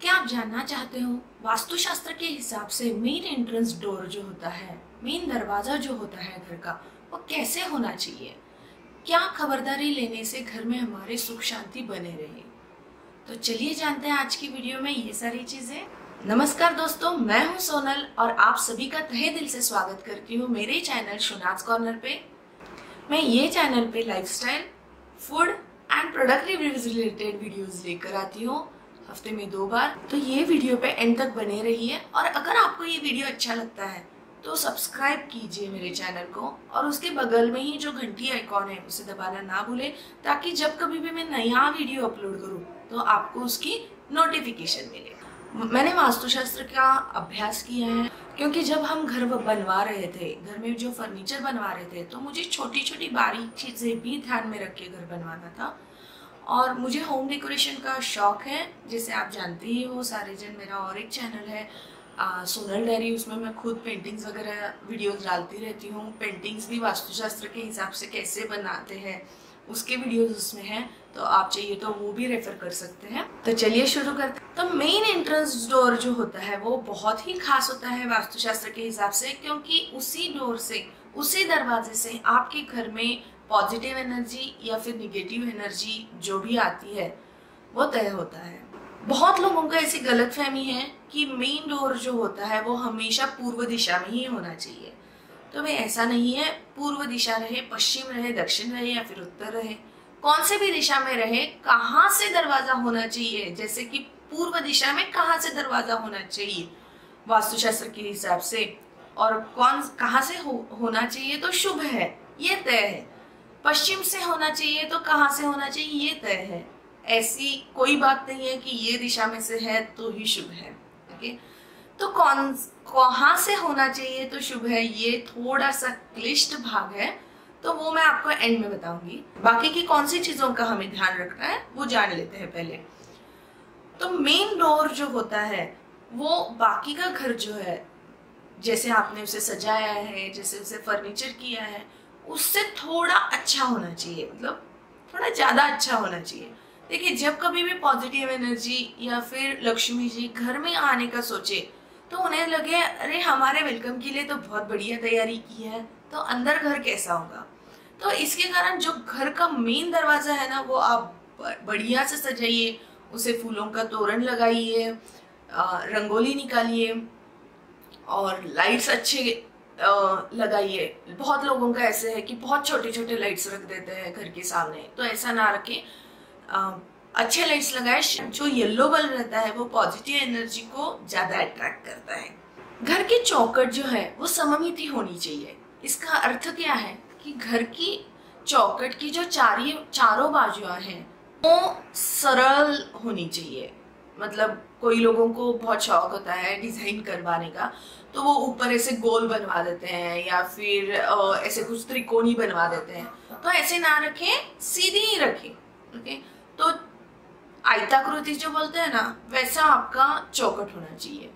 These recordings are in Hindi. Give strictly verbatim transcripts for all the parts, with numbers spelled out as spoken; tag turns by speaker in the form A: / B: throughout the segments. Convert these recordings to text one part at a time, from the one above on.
A: क्या आप जानना चाहते हो वास्तुशास्त्र के हिसाब से मेन एंट्रेंस डोर जो होता है, मेन दरवाजा जो होता है घर का, वो कैसे होना चाहिए? क्या खबरदारी लेने से घर में हमारे सुख शांति बने रहे? तो चलिए जानते हैं आज की वीडियो में ये सारी चीजें। नमस्कार दोस्तों, मैं हूं सोनल और आप सभी का तहे दिल से स्वागत करती हूं मेरे चैनल शोनाज कॉर्नर पे। मैं ये चैनल पे lifestyle, food and product reviews related videos लेकर आती हूँ हफ्ते में दो बार। तो ये वीडियो पे एंड तक बने रहिए और अगर आपको ये वीडियो अच्छा लगता है तो सब्सक्राइब कीजिए मेरे चैनल को और उसके बगल में ही जो घंटी आइकॉन है उसे दबाना ना भूलें, ताकि जब कभी भी मैं नया वीडियो अपलोड करूँ तो आपको उसकी नोटिफिकेशन मिले। मैंने वास्तुशास्त्र का अभ्यास किया है क्योंकि जब हम घर बनवा रहे थे, घर में जो फर्नीचर बनवा रहे थे, तो मुझे छोटी छोटी बारीक चीज़ें भी ध्यान में रख के घर बनवाना था। और मुझे होम डेकोरेशन का शौक है, जैसे आप जानते ही हो सारे जन। मेरा और एक चैनल है आ, सोनल डायरी, उसमें मैं खुद पेंटिंग्स वगैरह वीडियोस डालती रहती हूँ। पेंटिंग्स भी वास्तुशास्त्र के हिसाब से कैसे बनाते हैं उसके वीडियोस उसमें हैं, तो आप चाहिए तो वो भी रेफर कर सकते हैं। तो चलिए शुरू करते हैं। तो मेन एंट्रेंस डोर जो होता है वो बहुत ही खास होता है वास्तुशास्त्र के हिसाब से, क्योंकि उसी डोर से, उसी दरवाजे से आपके घर में पॉजिटिव एनर्जी या फिर निगेटिव एनर्जी जो भी आती है वो तय होता है। बहुत लोगों को ऐसी गलतफहमी है कि मेन डोर जो होता है वो हमेशा पूर्व दिशा में ही होना चाहिए। तो भाई ऐसा नहीं है। पूर्व दिशा रहे, पश्चिम रहे, दक्षिण रहे या फिर उत्तर रहे, कौन से भी दिशा में रहे, कहाँ से दरवाजा होना चाहिए, जैसे कि पूर्व दिशा में कहाँ से दरवाजा होना चाहिए वास्तुशास्त्र के हिसाब से, और कौन कहाँ से हो, होना चाहिए तो शुभ है, ये तय है। पश्चिम से होना चाहिए तो कहाँ से होना चाहिए, ये तय है। ऐसी कोई बात नहीं है कि ये दिशा में से है तो ही शुभ है। ओके, तो कौन कहाँ से होना चाहिए तो शुभ है, ये थोड़ा सा क्लिष्ट भाग है, तो वो मैं आपको एंड में बताऊंगी। बाकी की कौन सी चीजों का हमें ध्यान रखना है वो जान लेते हैं पहले। तो मेन डोर जो होता है वो बाकी का घर जो है, जैसे आपने उसे सजाया है, जैसे उसे फर्नीचर किया है, उससे थोड़ा अच्छा होना चाहिए, मतलब थोड़ा ज्यादा अच्छा होना चाहिए। देखिए, जब कभी भी पॉजिटिव एनर्जी या फिर लक्ष्मी जी घर में आने का सोचे तो उन्हें लगे अरे हमारे वेलकम के लिए तो बहुत बढ़िया तैयारी की है, तो अंदर घर कैसा होगा। तो इसके कारण जो घर का मेन दरवाजा है ना, वो आप बढ़िया से सजाइए, उसे फूलों का तोरण लगाइए, रंगोली निकालिए और लाइट्स अच्छे लगाइए। बहुत लोगों का ऐसे है कि बहुत छोटे छोटे लाइट्स रख देते हैं घर के सामने, तो ऐसा ना रखें। अच्छे लाइट्स लगाए। जो येलो बल्ब रहता है वो पॉजिटिव एनर्जी को ज्यादा अट्रैक्ट करता है। घर की चौखट जो है वो सममिति होनी चाहिए। इसका अर्थ क्या है कि घर की चौखट की जो चारी चारों बाजुएं हैं वो सरल होनी चाहिए। मतलब कोई लोगों को बहुत शौक होता है डिजाइन करवाने का, तो वो ऊपर ऐसे गोल बनवा देते हैं या फिर ऐसे कुछ त्रिकोणी बनवा देते हैं। तो ऐसे ना रखें, सीधी ही रखें। ओके, तो आयताकृति जो बोलते हैं ना, वैसा आपका चौखट होना चाहिए।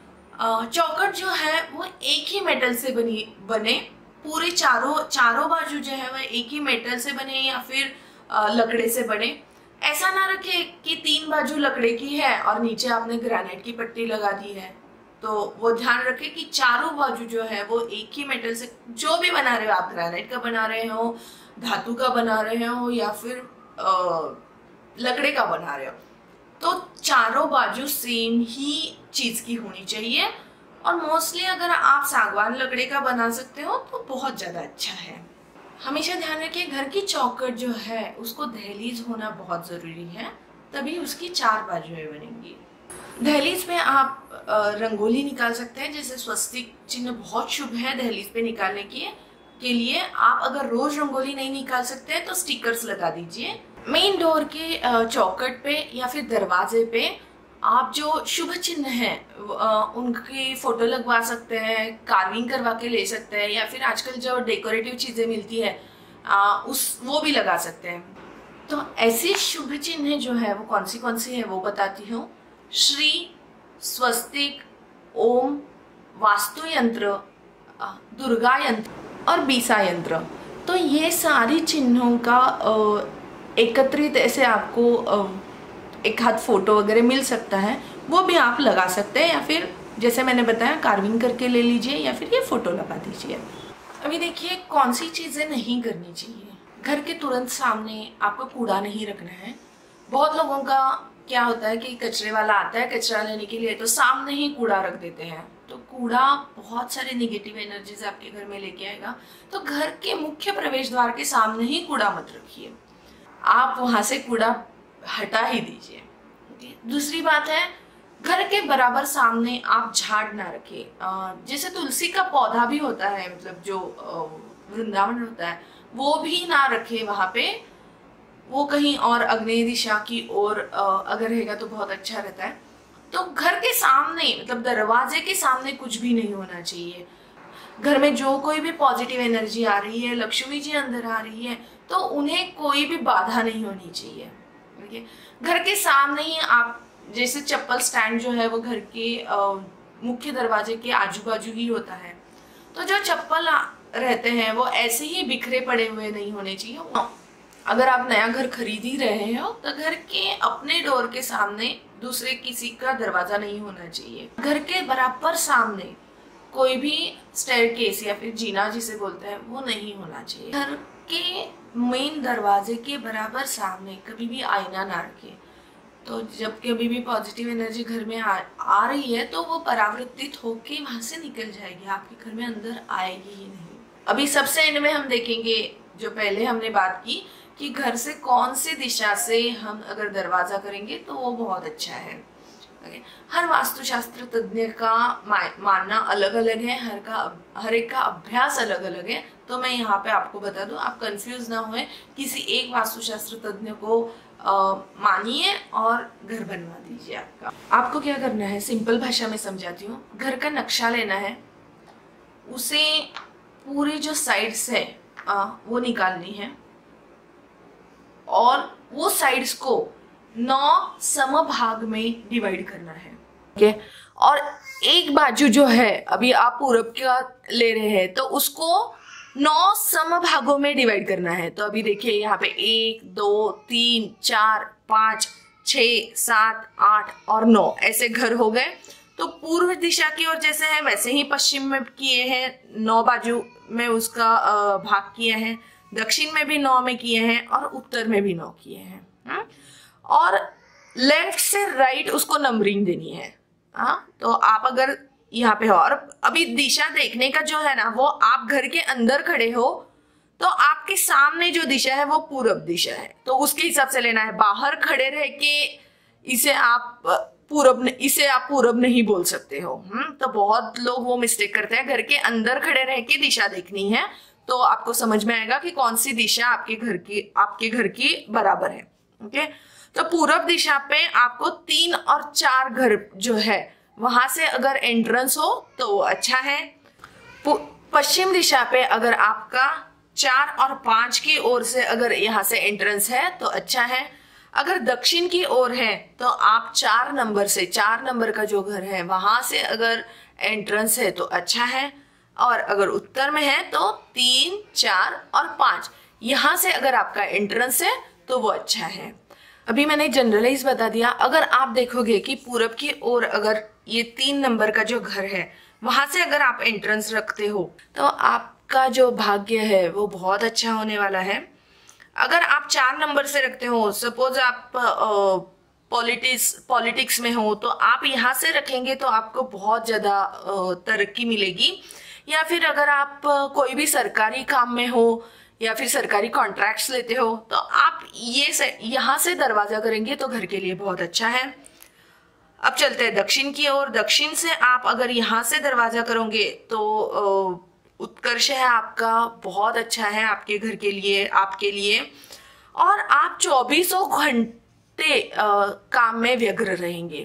A: चौखट जो है वो एक ही मेटल से बनी बने, पूरे चारों चारों बाजू जो है वह एक ही मेटल से बने या फिर लकड़े से बने। ऐसा ना रखे कि तीन बाजू लकड़े की है और नीचे आपने ग्रेनाइट की पट्टी लगा दी है। तो वो ध्यान रखे कि चारों बाजू जो है वो एक ही मेटल से, जो भी बना रहे हो आप, ग्रेनाइट का बना रहे हो, धातु का बना रहे हो या फिर आ, लकड़े का बना रहे हो, तो चारों बाजू सेम ही चीज की होनी चाहिए। और मोस्टली अगर आप सागवान लकड़े का बना सकते हो तो बहुत ज्यादा अच्छा है। हमेशा ध्यान रखिए घर की चौखट जो है उसको दहलीज होना बहुत जरूरी है, तभी उसकी चार बाजुएं बनेंगी। दहलीज पे आप रंगोली निकाल सकते हैं, जैसे स्वस्तिक चिन्ह बहुत शुभ है दहलीज पे निकालने के के लिए। आप अगर रोज रंगोली नहीं निकाल सकते हैं तो स्टिकर्स लगा दीजिए। मेन डोर के चौखट पे या फिर दरवाजे पे आप जो शुभ चिन्ह हैं उनकी फोटो लगवा सकते हैं, कार्विंग करवा के ले सकते हैं, या फिर आजकल जो डेकोरेटिव चीजें मिलती है आ, उस वो भी लगा सकते हैं। तो ऐसी शुभ चिन्ह जो है वो कौन सी कौन सी है वो बताती हूँ। श्री, स्वस्तिक, ओम, वास्तु यंत्र, दुर्गा यंत्र और बीसा यंत्र। तो ये सारी चिन्हों का एकत्रित ऐसे आपको एक हाथ फोटो वगैरह मिल सकता है। वो भी आप लगा सकते हैं, या फिर जैसे मैंने बताया कार्विंग करके ले लीजिए, या फिर ये फोटो लगा दीजिए। अभी देखिए कौन सी चीज़ें नहीं करनी चाहिए। घर के तुरंत सामने आपको कूड़ा नहीं रखना है। बहुत लोगों का क्या होता है कि कचरे वाला आता है कचरा लेने के लिए तो सामने ही कूड़ा रख देते हैं, तो कूड़ा बहुत सारे नेगेटिव एनर्जीज आपके घर में लेके आएगा। तो घर के मुख्य प्रवेश द्वार के सामने ही कूड़ा मत रखिए, आप वहां से कूड़ा हटा ही दीजिए। दूसरी बात है, घर के बराबर सामने आप झाड़ ना रखें। जैसे तुलसी का पौधा भी होता है, मतलब जो वृंदावन होता है वो भी ना रखे वहां पे, वो कहीं और अग्नेय दिशा की ओर अगर रहेगा तो बहुत अच्छा रहता है। तो घर के सामने मतलब दरवाजे के सामने कुछ भी नहीं होना चाहिए। घर में जो कोई भी पॉजिटिव एनर्जी आ रही है, लक्ष्मी जी अंदर आ रही है, तो उन्हें कोई भी बाधा नहीं होनी चाहिए। ठीक, घर के सामने ही आप जैसे चप्पल स्टैंड जो है वो घर के मुख्य दरवाजे के आजू बाजू ही होता है, तो जो चप्पल रहते हैं वो ऐसे ही बिखरे पड़े हुए नहीं होने चाहिए। अगर आप नया घर खरीद ही रहे हो तो घर के अपने डोर के सामने दूसरे किसी का दरवाजा नहीं होना चाहिए। घर के बराबर सामने कोई भी स्टेयरकेस या फिर जीना जिसे बोलते हैं वो नहीं होना चाहिए। घर के मेन दरवाजे के बराबर सामने कभी भी आईना ना रखें, तो जब कभी भी पॉजिटिव एनर्जी घर में आ, आ रही है तो वो परावर्तित होके वहां से निकल जाएगी, आपके घर में अंदर आएगी ही नहीं। अभी सबसे एंड में हम देखेंगे, जो पहले हमने बात की कि घर से कौन सी दिशा से हम अगर दरवाजा करेंगे तो वो बहुत अच्छा है। हर वास्तुशास्त्र तज्ञ का मानना अलग अलग है, हर का हर एक का अभ्यास अलग अलग है। तो मैं यहाँ पे आपको बता दूं, आप कंफ्यूज ना होए, किसी एक वास्तुशास्त्र तज्ञ को मानिए और घर बनवा दीजिए। आपका आपको क्या करना है, सिंपल भाषा में समझाती हूँ। घर का नक्शा लेना है, उसे पूरी जो साइड्स है आ, वो निकालनी है और वो साइड्स को नौ समभाग में डिवाइड करना है। ओके, और एक बाजू जो है, अभी आप पूरब का ले रहे हैं तो उसको नौ समभागों में डिवाइड करना है। तो अभी देखिए यहाँ पे एक दो तीन चार पाँच छ सात आठ और नौ ऐसे घर हो गए। तो पूर्व दिशा की ओर जैसे है वैसे ही पश्चिम में किए हैं, नौ बाजू में उसका भाग किए हैं, दक्षिण में भी नौ में किए हैं और उत्तर में भी नौ किए हैं। हा? और लेफ्ट से राइट उसको नंबरिंग देनी है। हाँ, तो आप अगर यहाँ पे हो और अभी दिशा देखने का जो है ना, वो आप घर के अंदर खड़े हो तो आपके सामने जो दिशा है वो पूरब दिशा है, तो उसके हिसाब से लेना है। बाहर खड़े रह के इसे आप पूरब इसे आप पूरब नहीं बोल सकते हो। हम्म तो बहुत लोग वो मिस्टेक करते हैं, घर के अंदर खड़े रह के दिशा देखनी है तो आपको समझ में आएगा कि कौन सी दिशा आपके घर की आपके घर की बराबर है। ओके, तो पूरब दिशा पे आपको तीन और चार घर जो है वहां से अगर एंट्रेंस हो तो वो अच्छा है। पश्चिम दिशा पे अगर आपका चार और पांच की ओर से अगर यहाँ से एंट्रेंस है तो अच्छा है। अगर दक्षिण की ओर है तो आप चार नंबर से चार नंबर का जो घर है वहां से अगर एंट्रेंस है तो अच्छा है। और अगर उत्तर में है तो तीन चार और पांच यहाँ से अगर आपका एंट्रेंस है तो वो अच्छा है। अभी मैंने जनरलाइज बता दिया। अगर आप देखोगे कि पूरब की ओर अगर ये तीन नंबर का जो घर है वहां से अगर आप एंट्रेंस रखते हो तो आपका जो भाग्य है वो बहुत अच्छा होने वाला है। अगर आप चार नंबर से रखते हो, सपोज आप पॉलिटिक्स पॉलिटिक्स में हो तो आप यहाँ से रखेंगे तो आपको बहुत ज्यादा तरक्की मिलेगी। या फिर अगर आप कोई भी सरकारी काम में हो या फिर सरकारी कॉन्ट्रैक्ट्स लेते हो तो आप ये से यहाँ से दरवाजा करेंगे तो घर के लिए बहुत अच्छा है। अब चलते हैं दक्षिण की ओर। दक्षिण से आप अगर यहाँ से दरवाजा करोगे तो उत्कर्ष है आपका, बहुत अच्छा है आपके घर के लिए, आपके लिए। और आप चौबीसों घंटे काम में व्यग्र रहेंगे।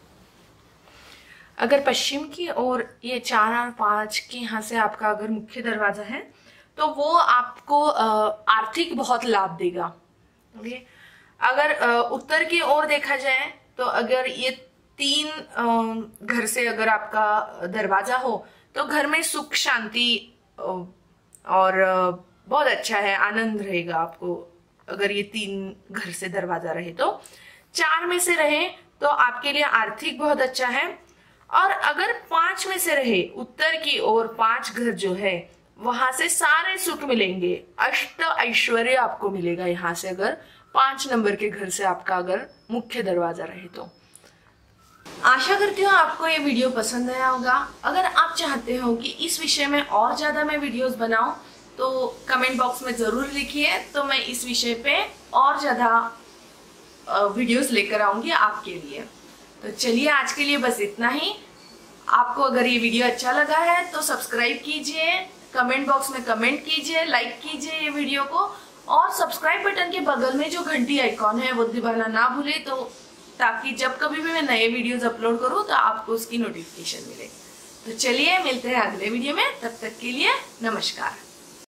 A: अगर पश्चिम की ओर ये चार और पांच के यहाँ से आपका अगर मुख्य दरवाजा है तो वो आपको आर्थिक बहुत लाभ देगा। ओके, अगर उत्तर की ओर देखा जाए तो अगर ये तीन घर से अगर आपका दरवाजा हो तो घर में सुख शांति और बहुत अच्छा है, आनंद रहेगा आपको। अगर ये तीन घर से दरवाजा रहे तो चार में से रहे तो आपके लिए आर्थिक बहुत अच्छा है। और अगर पांच में से रहे, उत्तर की ओर पांच घर जो है वहां से सारे सुख मिलेंगे, अष्ट ऐश्वर्य आपको मिलेगा यहाँ से, अगर पांच नंबर के घर से आपका अगर मुख्य दरवाजा रहे तो। आशा करती हूँ आपको ये वीडियो पसंद आया होगा। अगर आप चाहते हो कि इस विषय में और ज्यादा मैं वीडियोस बनाऊं तो कमेंट बॉक्स में जरूर लिखिए, तो मैं इस विषय पे और ज्यादा वीडियोस लेकर आऊंगी आपके लिए। तो चलिए आज के लिए बस इतना ही। आपको अगर ये वीडियो अच्छा लगा है तो सब्सक्राइब कीजिए, कमेंट बॉक्स में कमेंट कीजिए, लाइक कीजिए ये वीडियो को, और सब्सक्राइब बटन के बगल में जो घंटी आइकॉन है वो दबाना ना भूले, तो ताकि जब कभी भी मैं नए वीडियोस अपलोड करूं तो आपको उसकी नोटिफिकेशन मिले। तो चलिए मिलते हैं अगले वीडियो में, तब तक के लिए नमस्कार।